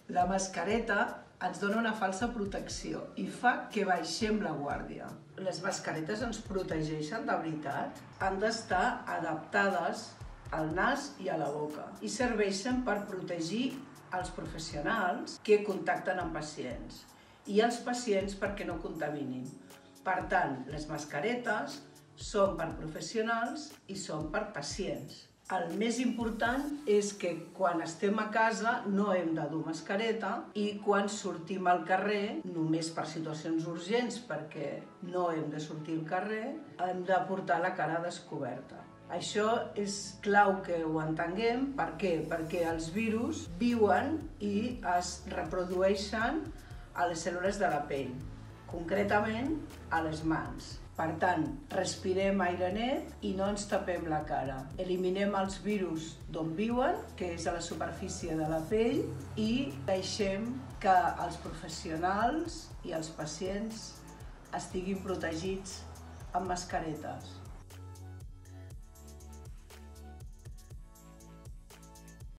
La mascareta ens dona una falsa protecció i fa que baixem la guàrdia. Les mascaretes ens protegeixen de veritat? Han d'estar adaptades al nas i a la boca i serveixen per protegir els professionals que contacten amb pacients i els pacients perquè no contaminin. Per tant, les mascaretes són per professionals i són per pacients. El més important és que quan estem a casa no hem de dur mascareta i quan sortim al carrer, només per situacions urgents perquè no hem de sortir al carrer, hem de portar la cara descoberta. Això és clau que ho entenguem. Per què? Perquè els virus viuen i es reprodueixen a les cèl·lules de la pell, concretament a les mans. Per tant, respirem aire net i no ens tapem la cara. Eliminem els virus d'on viuen, que és a la superfície de la pell, i deixem que els professionals i els pacients estiguin protegits amb mascaretes.